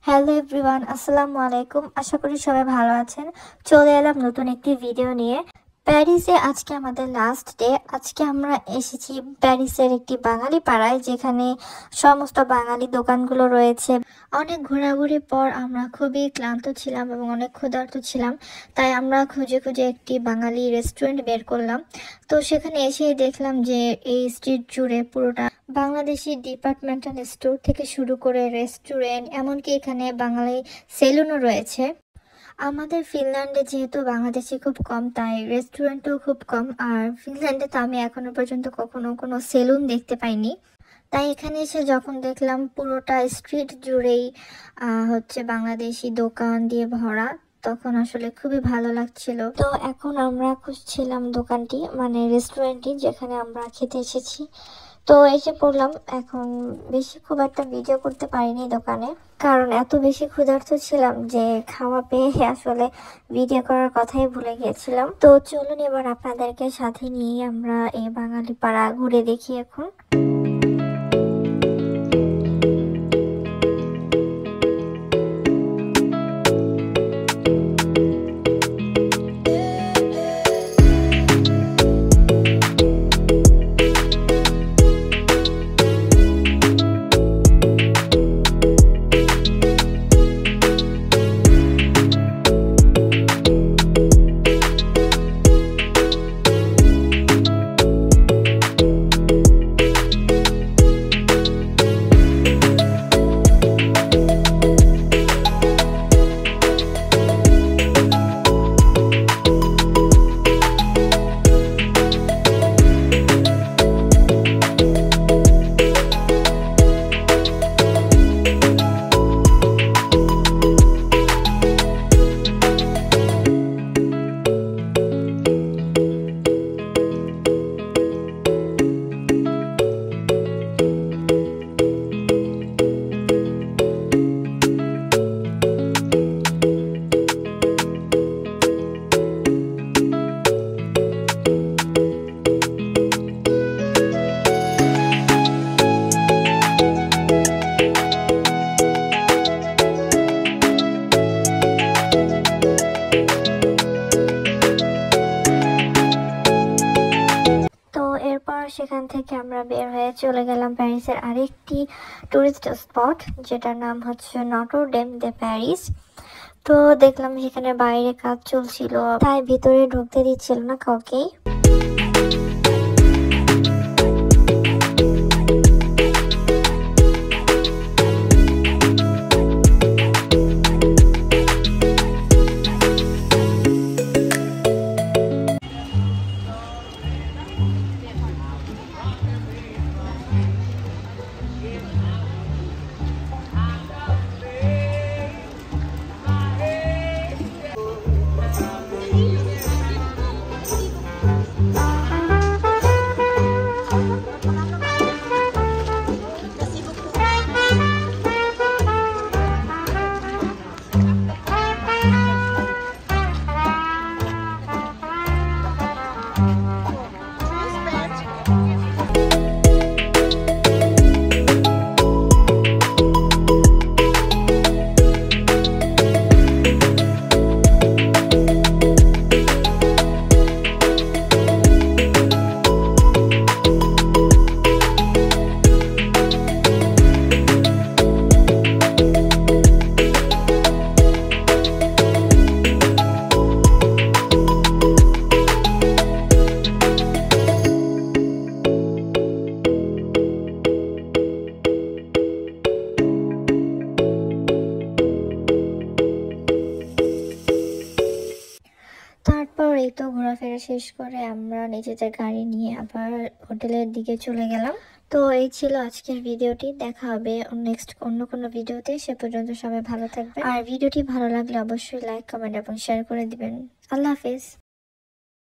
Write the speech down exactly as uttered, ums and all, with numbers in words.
Hello everyone, আসসালামু আলাইকুম। আশা করি সবাই ভালো আছেন। চলে এলাম নতুন একটি ভিডিও নিয়ে। প্যারিসে আজকে আমাদের লাস্ট ডে। আজকে আমরা এসেছি প্যারিসের একটি বাঙালি পাড়ায়, যেখানে সমস্ত বাঙালি দোকানগুলো রয়েছে। অনেক ঘোরাঘুরির পর আমরা খুবই ক্লান্ত ছিলাম এবং অনেক ক্ষুধার্ত ছিলাম, তাই আমরা খুঁজে খুঁজে একটি বাঙালি রেস্টুরেন্ট বের করলাম। তো সেখানে এসেই দেখলাম যে এই স্ট্রিট জুড়ে পুরোটা বাংলাদেশি ডিপার্টমেন্টাল স্টোর থেকে শুরু করে রেস্টুরেন্ট, এমনকি এখানে বাঙালি সেলুনও রয়েছে। আমাদের ফিনল্যান্ডে যেহেতু বাংলাদেশি খুব কম, তাই রেস্টুরেন্টও খুব কম। আর ফিনল্যান্ডে তো আমি এখনো পর্যন্ত কখনো কোনো সেলুন দেখতে পাইনি, তাই এখানে এসে যখন দেখলাম পুরোটা স্ট্রিট জুড়েই হচ্ছে বাংলাদেশি দোকান দিয়ে ভরা, তখন আসলে খুবই ভালো লাগছিল। তো এখন আমরা খুঁজছিলাম দোকানটি, মানে রেস্টুরেন্টটি যেখানে আমরা খেতে এসেছি। তো এসে পড়লাম। এখন বেশি খুব একটা ভিডিও করতে পারিনি দোকানে, কারণ এত বেশি ক্ষুধার্ত ছিলাম যে খাওয়া পেয়ে আসলে ভিডিও করার কথাই ভুলে গিয়েছিলাম। তো চলুন এবার আপনাদেরকে সাথে নিয়ে আমরা এই বাঙালি পাড়া ঘুরে দেখি এখন। সেখান থেকে আমরা বের হয়ে চলে গেলাম প্যারিসের আরেকটি টুরিস্ট স্পট, যেটার নাম হচ্ছে নটর ডেম দে প্যারিস। তো দেখলাম সেখানে বাইরে কাজ চলছিল, তাই ভিতরে ঢুকতে দিচ্ছিল না কাউকেই। তারপর এই তো ঘোরাফেরা শেষ করে আমরা নিজেদের গাড়ি নিয়ে আবার হোটেলের দিকে চলে গেলাম। তো এই ছিল আজকের ভিডিওটি। দেখা হবে নেক্সট অন্য কোনো ভিডিওতে। সে পর্যন্ত সবাই ভালো থাকবেন, আর ভিডিওটি ভালো লাগলে অবশ্যই লাইক, কমেন্ট এবং শেয়ার করে দিবেন। আল্লাহ হাফেজ।